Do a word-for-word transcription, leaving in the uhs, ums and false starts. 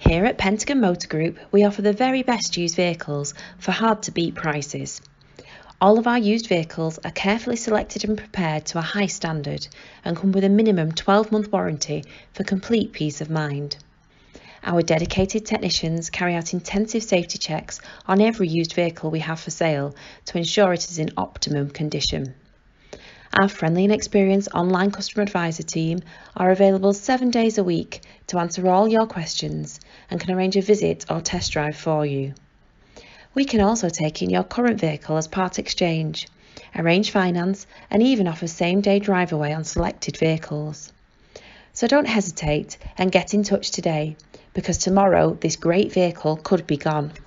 Here at Pentagon Motor Group, we offer the very best used vehicles for hard-to-beat prices. All of our used vehicles are carefully selected and prepared to a high standard and come with a minimum twelve month warranty for complete peace of mind. Our dedicated technicians carry out intensive safety checks on every used vehicle we have for sale to ensure it is in optimum condition. Our friendly and experienced online customer advisor team are available seven days a week to answer all your questions and can arrange a visit or test drive for you. We can also take in your current vehicle as part exchange, arrange finance and even offer same-day drive away on selected vehicles. So don't hesitate and get in touch today, because tomorrow this great vehicle could be gone.